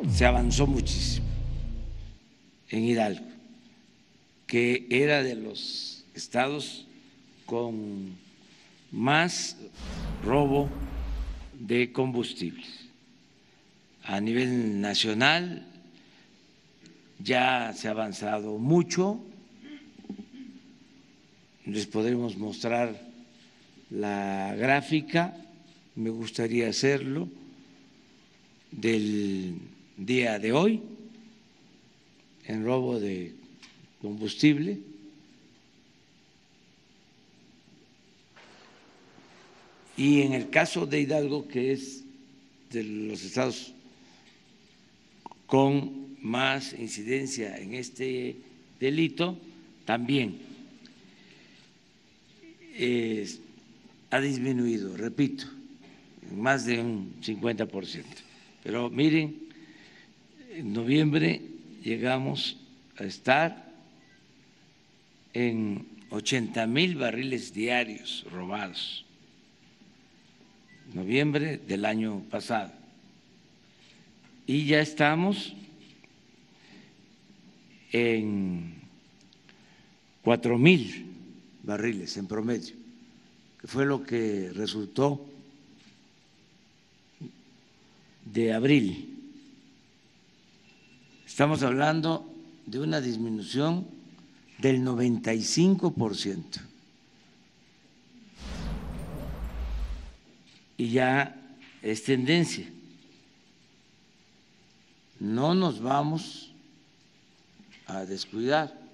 se avanzó muchísimo en Hidalgo, que era de los estados con más robo de combustibles. A nivel nacional ya se ha avanzado mucho. Les podremos mostrar la gráfica, me gustaría hacerlo, del día de hoy en robo de combustible. Y en el caso de Hidalgo, que es de los estados con más incidencia en este delito, también ha disminuido, repito, en más de un 50%. Pero miren, en noviembre llegamos a estar en 80,000 barriles diarios robados, noviembre del año pasado, y ya estamos en 4,000 barriles en promedio, que fue lo que resultó de abril. Estamos hablando de una disminución del 95%. Y ya es tendencia. No nos vamos a descuidar.